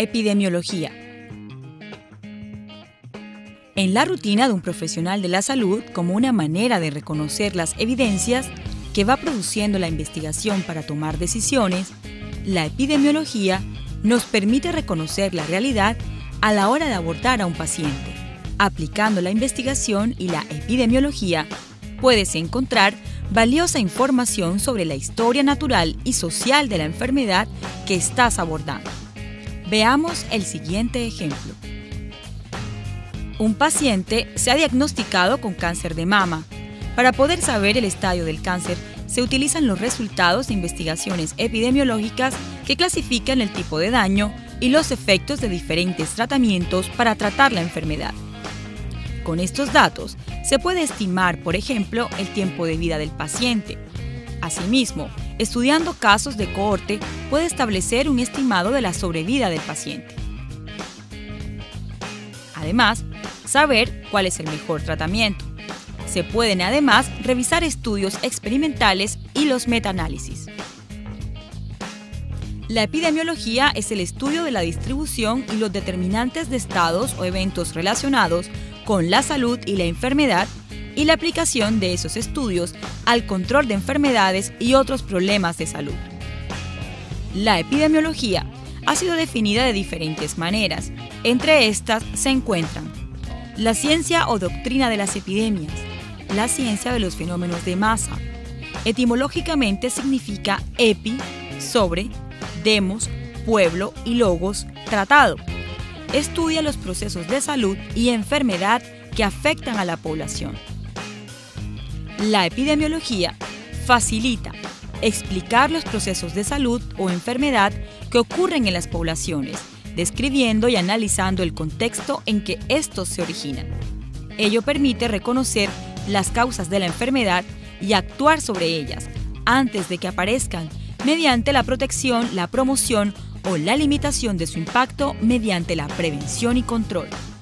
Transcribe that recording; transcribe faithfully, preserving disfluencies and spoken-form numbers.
Epidemiología. En la rutina de un profesional de la salud, como una manera de reconocer las evidencias que va produciendo la investigación para tomar decisiones, la epidemiología nos permite reconocer la realidad a la hora de abordar a un paciente. Aplicando la investigación y la epidemiología, puedes encontrar valiosa información sobre la historia natural y social de la enfermedad que estás abordando. Veamos el siguiente ejemplo. Un paciente se ha diagnosticado con cáncer de mama. Para poder saber el estadio del cáncer, se utilizan los resultados de investigaciones epidemiológicas que clasifican el tipo de daño y los efectos de diferentes tratamientos para tratar la enfermedad. Con estos datos, se puede estimar, por ejemplo, el tiempo de vida del paciente. Asimismo, estudiando casos de cohorte, puede establecer un estimado de la sobrevida del paciente. Además, saber cuál es el mejor tratamiento. Se pueden además revisar estudios experimentales y los metaanálisis. La epidemiología es el estudio de la distribución y los determinantes de estados o eventos relacionados con la salud y la enfermedad y la aplicación de esos estudios al control de enfermedades y otros problemas de salud. La epidemiología ha sido definida de diferentes maneras. Entre estas se encuentran la ciencia o doctrina de las epidemias, la ciencia de los fenómenos de masa. Etimológicamente significa epi, sobre, demos, pueblo y logos, tratado. Estudia los procesos de salud y enfermedad que afectan a la población. La epidemiología facilita explicar los procesos de salud o enfermedad que ocurren en las poblaciones, describiendo y analizando el contexto en que estos se originan. Ello permite reconocer las causas de la enfermedad y actuar sobre ellas antes de que aparezcan, mediante la protección, la promoción o la limitación de su impacto mediante la prevención y control.